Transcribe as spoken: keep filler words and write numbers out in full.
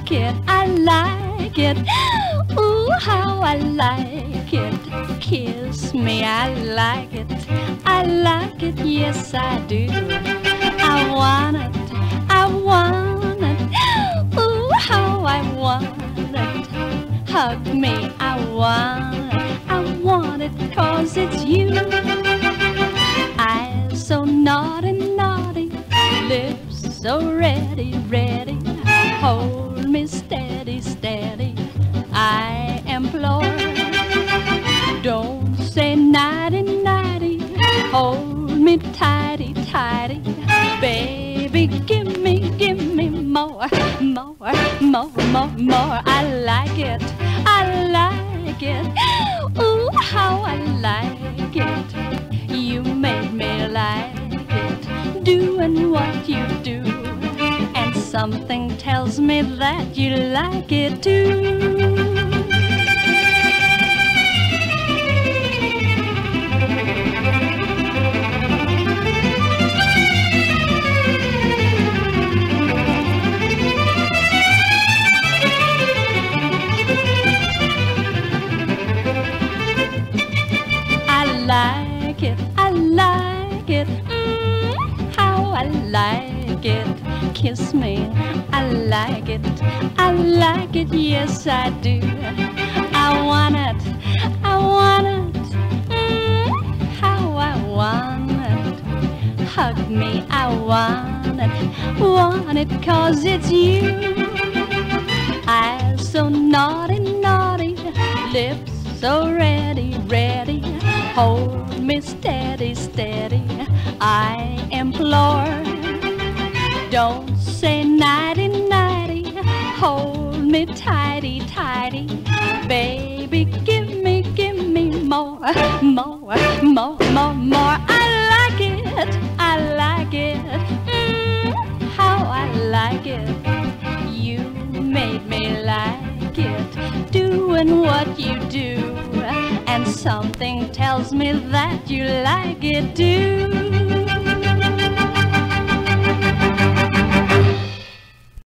like it, I like it. Ooh, how I like it. Kiss me, I like it. I like it, yes I do. I want it, I want it. Ooh, how I want it. Hug me, I want it. I want it 'cause it's you. Eyes so naughty, naughty. Lips so ready, ready. Hold me steady, steady. I implore. Don't say nighty, nighty. Hold me tighty, tighty. Baby, give me, give me more, more, more, more, more. I like it, I like it. Ooh, how I like it. You made me like it, doing what you do. And something tells me that you like it too. I like it, I like it, mm, how I like it. Kiss me, I like it, I like it, yes I do. I want it, I want it, mm, how I want it. Hug me, I want it, want it 'cause it's you. Eyes so naughty, naughty, lips so ready, ready. Hold me steady, steady, I implore. Don't say nighty, nighty. Hold me tighty, tighty. Baby, give me, give me more, more, more, more, more. I like it, I like it, mm, how I like it. You made me like it, doing what you do. And something tells me that you like it too.